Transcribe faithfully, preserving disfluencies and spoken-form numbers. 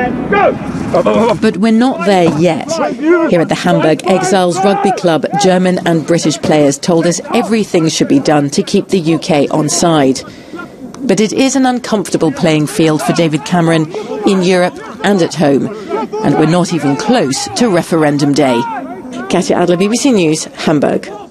and go! But we're not there yet. Here at the Hamburg Exiles Rugby Club, German and British players told us everything should be done to keep the U K on side. But it is an uncomfortable playing field for David Cameron in Europe and at home. And we're not even close to referendum day. Katja Adler, B B C News, Hamburg.